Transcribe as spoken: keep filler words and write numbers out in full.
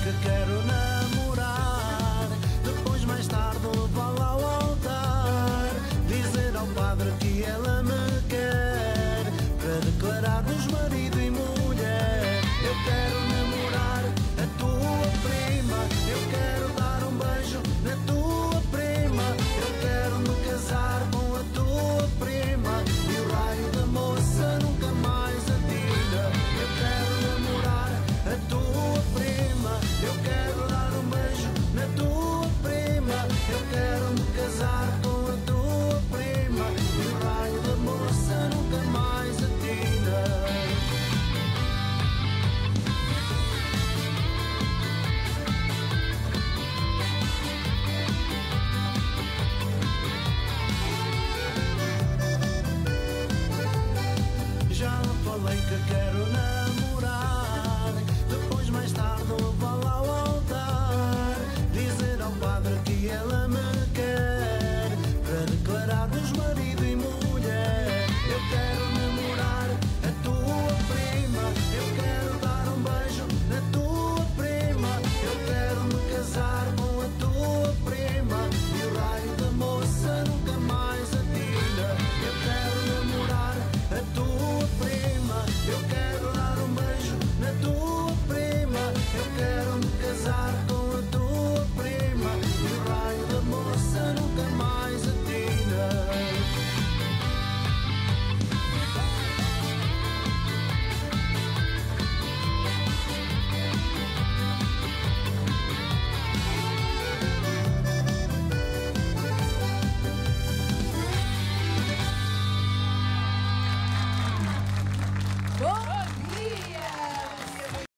que quero namorar, depois mais tarde levá-la ao altar, dizer ao padre que ela me quer, para declarar-nos marido e mulher. Eu quero namorar a tua prima, eu quero dar um beijo na tua prima, eu quero me casar com a tua prima, e o raio da moça nunca mais atira. Eu quero namorar a tua prima, eu quero dar um beijo na tua prima, eu quero me casar com a tua prima, e o raio da moça nunca mais atira. Já falei que quero namorar,